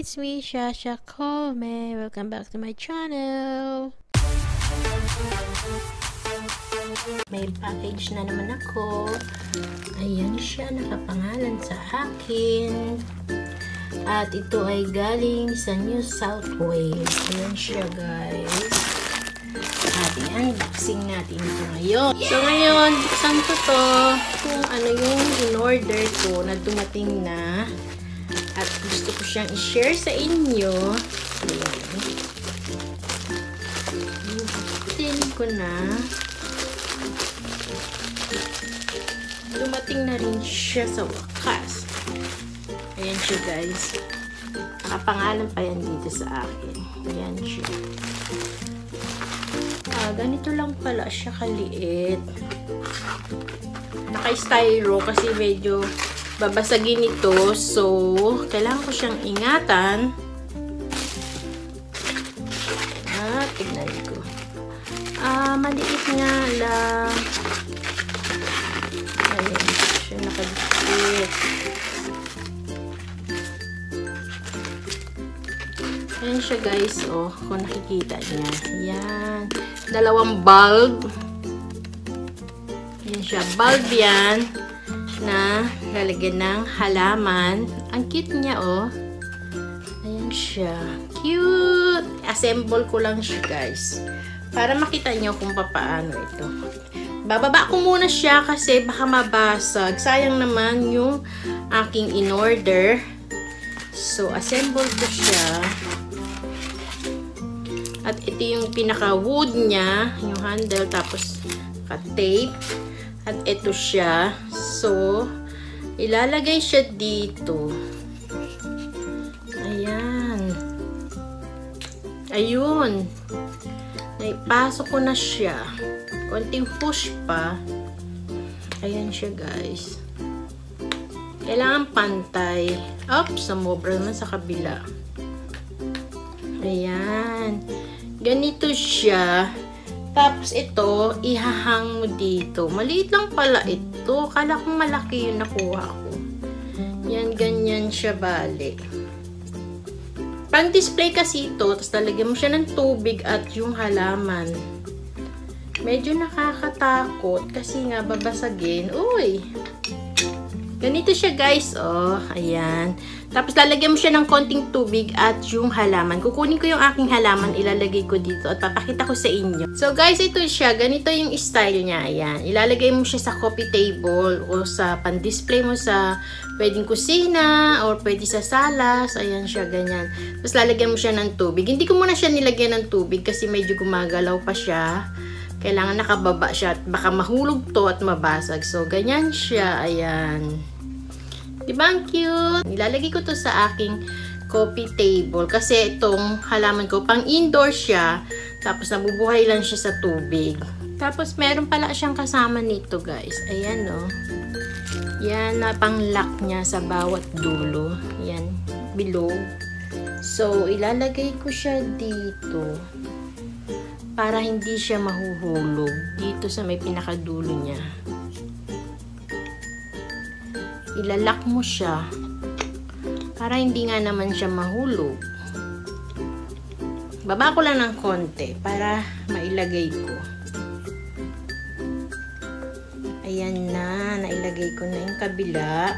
It's me, Shasha Colme. Welcome back to my channel. May package na naman ako. Ayan siya, nakapangalan sa akin. At ito ay galing sa New South Wales. Ayan siya, guys. At i-unboxing natin ito ngayon. So ngayon, buksan ko to kung ano yung in-order ko na dumating na. At gusto ko siyang i-share sa inyo. Ayan. Bukutin ko na. Dumating na rin siya sa wakas. Ayan siya, guys. Nakapangalan pa yan dito sa akin. Ayan siya. Ganito lang pala siya kaliit. Naka-styro kasi medyo babasagin ito. So, kailangan ko siyang ingatan. Tignan ko. Maliit nga lang. Ayan siya, nakadikit. Ayan siya, guys. Oh, kung nakikita niya. Ayan. Dalawang bulb. Ayan siya. Bulb yan na lalagyan ng halaman. Ang cute niya, oh. Ayan siya. Cute! Assemble ko lang siya, guys. Para makita nyo kung paano ito. Bababa ko muna siya kasi baka mabasag. Sayang naman yung aking in-order. So, assemble ko siya. At ito yung pinaka-wood niya. Yung handle. Tapos, ka-tape. At ito siya. So, ilalagay siya dito. Ayan. Ayun. Naipasok ko na siya. Konting push pa. Ayan siya, guys. Kailangan pantay. Oops, sumobra naman sa kabila. Ayan. Ganito siya. Tapos ito, ihahang mo dito. Maliit lang pala ito. Kala kong malaki yung nakuha ko. Yan, ganyan siya bali. Pang display kasi ito, tapos lalagyan mo siya ng tubig at yung halaman. Medyo nakakatakot kasi nga babasagin. Uy! Ganito siya, guys. Oh, ayan. Tapos lalagyan mo siya ng konting tubig at yung halaman. Kukunin ko yung aking halaman, ilalagay ko dito at papakita ko sa inyo. So, guys, ito siya. Ganito yung style niya. Ayan. Ilalagay mo siya sa coffee table o sa pan-display mo sa pwedeng kusina or pwede sa salas. Ayan siya, ganyan. Tapos lalagyan mo siya ng tubig. Hindi ko muna siya nilagyan ng tubig kasi medyo gumagalaw pa siya. Kailangan nakababa siya at baka mahulog to at mabasag. So, ganyan siya. Ayan. Diba ang cute? Nilalagay ko to sa aking coffee table. Kasi itong halaman ko, pang indoor siya. Tapos nabubuhay lang siya sa tubig. Tapos meron pala siyang kasama nito, guys. Ayan, no. Yan, na pang lock niya sa bawat dulo. Yan, bilog. So, ilalagay ko siya dito. Para hindi siya mahuhulog. Dito sa may pinakadulo niya. Ilalak mo siya para hindi nga naman siya mahulog. Baba ko lang ng konti para mailagay ko. Ayan na, nailagay ko na yung kabila.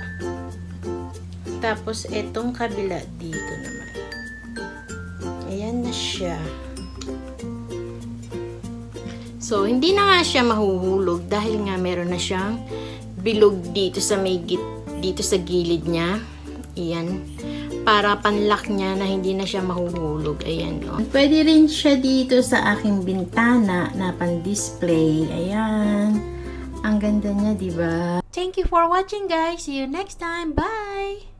Tapos etong kabila dito naman. Ayan na siya. So, hindi na nga siya mahuhulog dahil nga meron na siyang bilog dito sa may dito sa gilid niya. Ayan. Para panlock niya na hindi na siya mahuhulog. Ayan, o. Pwede rin siya dito sa aking bintana na pan-display. Ayan. Ang ganda niya, diba? Thank you for watching, guys. See you next time. Bye!